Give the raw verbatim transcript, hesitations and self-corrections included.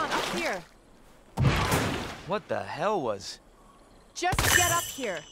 on, up here. What the hell was... Just get up here.